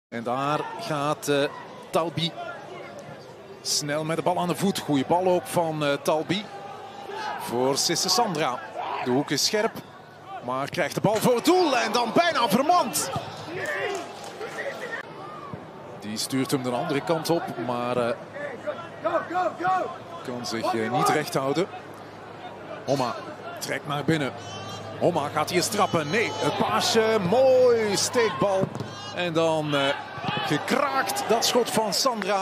En daar gaat Talbi snel met de bal aan de voet. Goeie bal ook van Talbi voor Sisse Sandra. De hoek is scherp, maar krijgt de bal voor het doel en dan bijna vermand. Die stuurt hem de andere kant op, maar kan zich niet recht houden. Homma trekt naar binnen. Homma gaat hier trappen. Nee, het paasje. Mooi steekbal. En dan gekraakt dat schot van Sandra.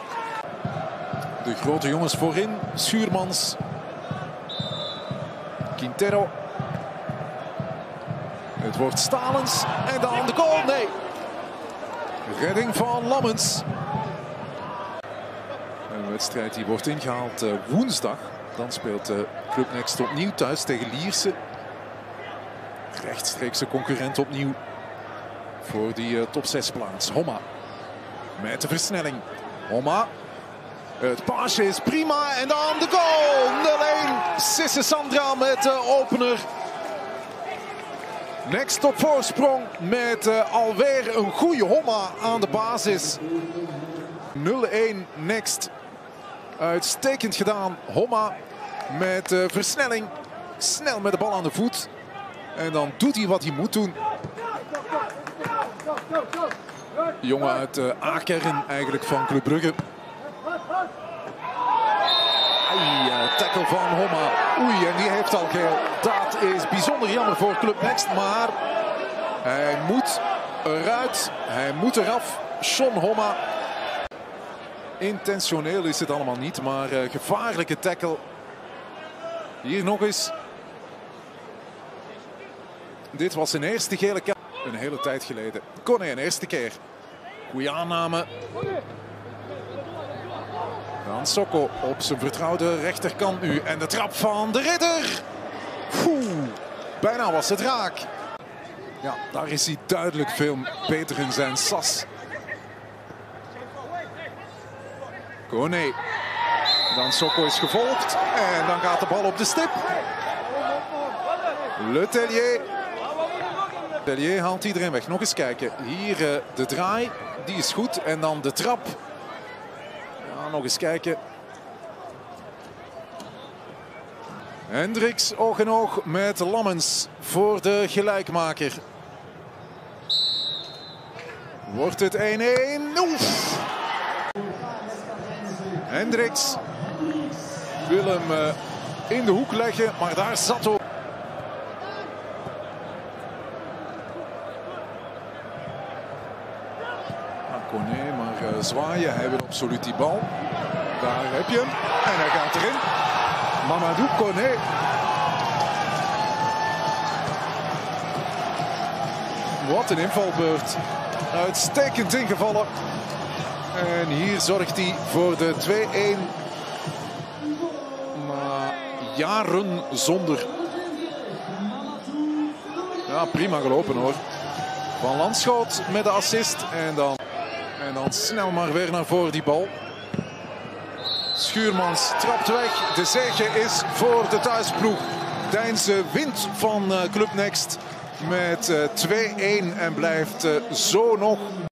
De grote jongens voorin. Schuurmans. Quintero. Het wordt Stalens. En dan de goal. Nee. Redding van Lammens. Een wedstrijd die wordt ingehaald woensdag. Dan speelt Club Next opnieuw thuis tegen Lierse. Rechtstreekse concurrent opnieuw voor die top 6 plaats. Homma met de versnelling. Homma. Het paasje is prima en dan de goal. 0-1. Sisse Sandra met de opener. Next op voorsprong met alweer een goede Homma aan de basis. 0-1 Next. Uitstekend gedaan. Homma met versnelling. Snel met de bal aan de voet. En dan doet hij wat hij moet doen. Jongen uit A-kern eigenlijk van Club Brugge. Tackle van Homma. Oei, en die heeft al geel. Dat is bijzonder jammer voor Club Next. Maar hij moet eruit. Hij moet eraf. Sean Homma. Intentioneel is het allemaal niet, maar gevaarlijke tackle. Hier nog eens. Dit was zijn eerste gele kaart. Een hele tijd geleden. Koné een eerste keer. Goeie aanname. Dan Sokko op zijn vertrouwde rechterkant nu. En de trap van de Ridder. Bijna was het raak. Ja, daar is hij duidelijk veel beter in zijn sas. Koné. Dan Sokko is gevolgd. En dan gaat de bal op de stip. Le Tellier. Tellier haalt iedereen weg. Nog eens kijken. Hier de draai. Die is goed. En dan de trap. Ja, nog eens kijken. Hendricks oog in oog met Lammens voor de gelijkmaker. Wordt het 1-1? Oef! Hendricks wil hem in de hoek leggen, maar daar zat ook. Koné, maar zwaaien. Hij wil absoluut die bal. Daar heb je hem. En hij gaat erin. Mamadou Koné. Wat een invalbeurt. Uitstekend ingevallen. En hier zorgt hij voor de 2-1. Na jaren zonder. Ja, prima gelopen hoor. Van Landschoot met de assist. En dan snel maar weer naar voren die bal. Schuurmans trapt weg. De zege is voor de thuisploeg. Deinze wint van Club Next met 2-1 en blijft zo nog